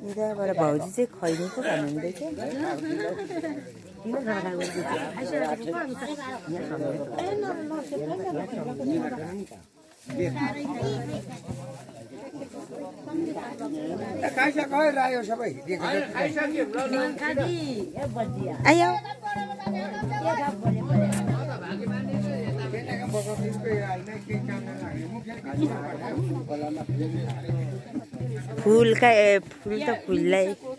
उताबाट भाउजू चाहिँ खैनी पो भन्नुहुँदैछ आयो फूल का फूल तो फूल